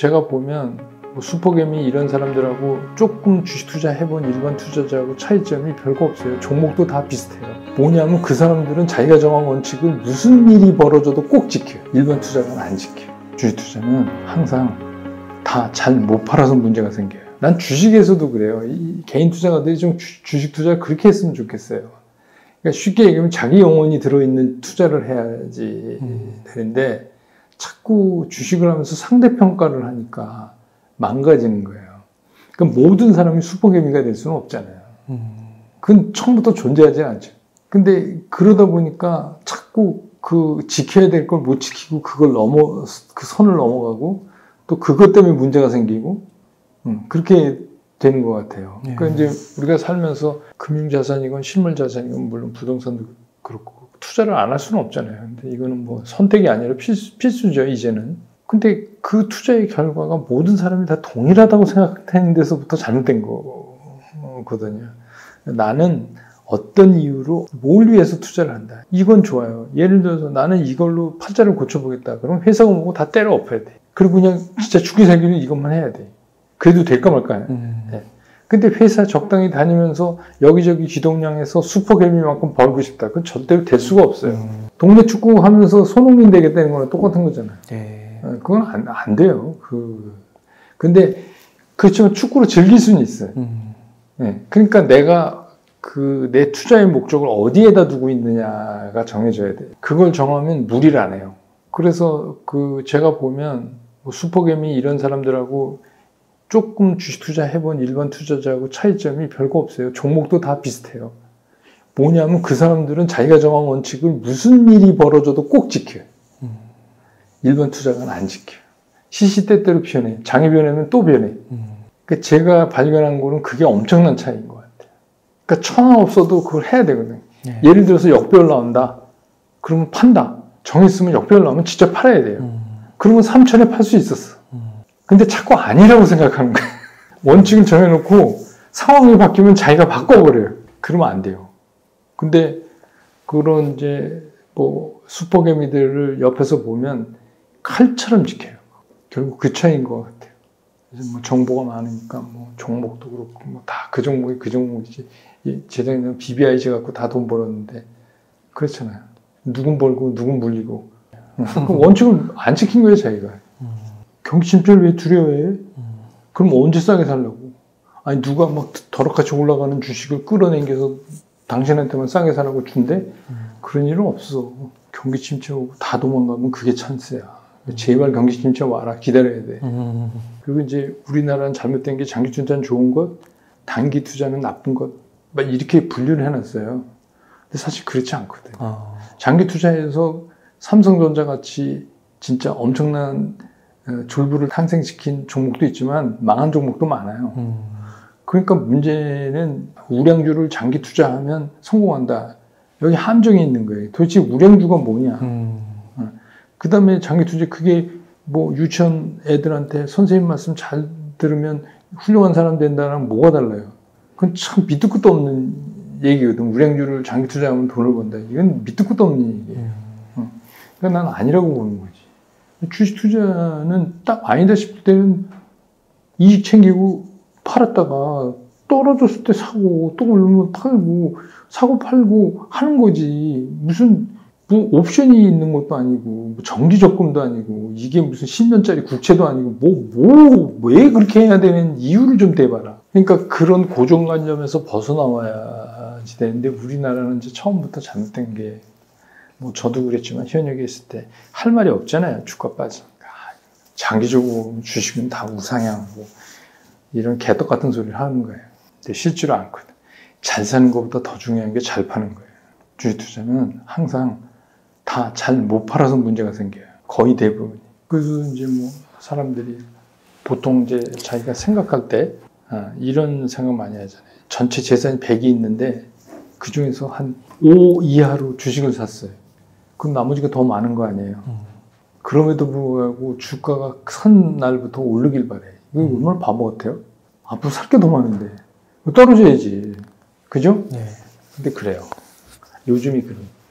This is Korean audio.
제가 보면 뭐 슈퍼개미 이런 사람들하고 조금 주식 투자해본 일반 투자자하고 차이점이 별거 없어요. 종목도 다 비슷해요. 뭐냐면 그 사람들은 자기가 정한 원칙을 무슨 일이 벌어져도 꼭 지켜요. 일반 투자자는 안 지켜요. 주식 투자는 항상 다 잘 못 팔아서 문제가 생겨요. 난 주식에서도 그래요. 이 개인 투자가들이 좀 주식 투자를 그렇게 했으면 좋겠어요. 그러니까 쉽게 얘기하면 자기 영혼이 들어있는 투자를 해야지 되는데 자꾸 주식을 하면서 상대평가를 하니까 망가지는 거예요. 그럼 모든 사람이 슈퍼개미가 될 수는 없잖아요. 그건 처음부터 존재하지 않죠. 근데 그러다 보니까 자꾸 그 지켜야 될 걸 못 지키고 그 선을 넘어가고 또 그것 때문에 문제가 생기고 그렇게 되는 것 같아요. 그러니까 이제 우리가 살면서 금융자산이건 실물자산이건 물론 부동산도 그렇고 투자를 안 할 수는 없잖아요. 근데 이거는 뭐 선택이 아니라 필수죠, 이제는. 근데 그 투자의 결과가 모든 사람이 다 동일하다고 생각하는 데서부터 잘못된 거거든요. 나는 어떤 이유로 뭘 위해서 투자를 한다. 이건 좋아요. 예를 들어서 나는 이걸로 팔자를 고쳐보겠다. 그럼 회사가 뭐고 다 때려 엎어야 돼. 그리고 그냥 진짜 죽기 살기는 이것만 해야 돼. 그래도 될까 말까. 네. 근데 회사 적당히 다니면서 여기저기 기동량에서 슈퍼개미만큼 벌고 싶다. 그건 절대로 될 수가 없어요. 동네 축구 하면서 손흥민 되겠다는 거랑 똑같은 거잖아요. 그건 안 돼요. 근데 그렇지만 축구를 즐길 수는 있어요. 네. 그러니까 내가 내 투자의 목적을 어디에다 두고 있느냐가 정해져야 돼요. 그걸 정하면 무리를 안 해요. 그래서 제가 보면 뭐 슈퍼개미 이런 사람들하고 조금 주식 투자해본 일반 투자자하고 차이점이 별거 없어요. 종목도 다 비슷해요. 뭐냐면 그 사람들은 자기가 정한 원칙을 무슨 일이 벌어져도 꼭 지켜요. 일반 투자가는 안 지켜요. 시시때때로 변해. 장이 변하면 또 변해. 그러니까 제가 발견한 거는 그게 엄청난 차이인 것 같아요. 그러니까 1,000원 없어도 그걸 해야 되거든요. 예를 들어서 역배열 나온다. 그러면 판다. 정했으면 역배열 나오면 진짜 팔아야 돼요. 그러면 3,000에 팔 수 있었어. 근데 자꾸 아니라고 생각하는 거예요. 원칙을 정해놓고 상황이 바뀌면 자기가 바꿔버려요. 그러면 안 돼요. 근데 그런 이제 뭐 슈퍼개미들을 옆에서 보면 칼처럼 지켜요. 결국 그 차이인 것 같아요. 그래서 뭐 정보가 많으니까 뭐 종목도 그렇고 뭐 다 그 종목이 그 종목이지. 재작년에 BBIG 갖고 다 돈 벌었는데 그렇잖아요. 누군 벌고 누군 물리고. 그 원칙을 안 지킨 거예요, 자기가. 경기 침체를 왜 두려워해? 그럼 언제 싸게 살려고? 아니 누가 막 더럽같이 올라가는 주식을 끌어당겨서 당신한테만 싸게 사라고 준대? 그런 일은 없어. 경기 침체 오고 다 도망가면 그게 찬스야. 제발 경기 침체 와라. 기다려야 돼. 그리고 이제 우리나라는 잘못된 게 장기 투자는 좋은 것, 단기 투자는 나쁜 것, 막 이렇게 분류를 해놨어요. 근데 사실 그렇지 않거든. 장기 투자에서 삼성전자 같이 진짜 엄청난 졸부를 탄생시킨 종목도 있지만 망한 종목도 많아요. 그러니까 문제는 우량주를 장기 투자하면 성공한다. 여기 함정이 있는 거예요. 도대체 우량주가 뭐냐. 그 다음에 장기 투자 그게 뭐 유치원 애들한테 선생님 말씀 잘 들으면 훌륭한 사람 된다랑 뭐가 달라요. 그건 참 밑도 끝도 없는 얘기거든. 우량주를 장기 투자하면 돈을 번다. 이건 밑도 끝도 없는 얘기예요. 그러니까 난 아니라고 보는 거지. 주식 투자는 딱 아니다 싶을 때는 이익 챙기고 팔았다가 떨어졌을 때 사고 또 오르면 팔고 사고 팔고 하는 거지. 무슨 뭐 옵션이 있는 것도 아니고 뭐 정기적금도 아니고 이게 무슨 10년짜리 국채도 아니고 왜 그렇게 해야 되는 이유를 좀 대봐라. 그러니까 그런 고정관념에서 벗어나와야지 되는데 우리나라는 이제 처음부터 잘못된 게 뭐 저도 그랬지만 현역에 있을 때 할 말이 없잖아요. 주가 빠지니까. 장기적으로 주식은 다 우상향하고 이런 개떡 같은 소리를 하는 거예요. 근데 실제로 않거든. 잘 사는 것보다 더 중요한 게 잘 파는 거예요. 주식 투자는 항상 다 잘 못 팔아서 문제가 생겨요. 거의 대부분이. 그래서 이제 뭐 사람들이 보통 이제 자기가 생각할 때 이런 생각 많이 하잖아요. 전체 재산이 100이 있는데 그 중에서 한 5 이하로 주식을 샀어요. 그럼 나머지가 더 많은 거 아니에요. 그럼에도 불구하고 주가가 선 날부터 오르길 바래. 이거 얼마나 바보 같아요? 앞으로 살 게 더 많은데 떨어져야지. 그죠? 네. 근데 그래요. 요즘이 그런.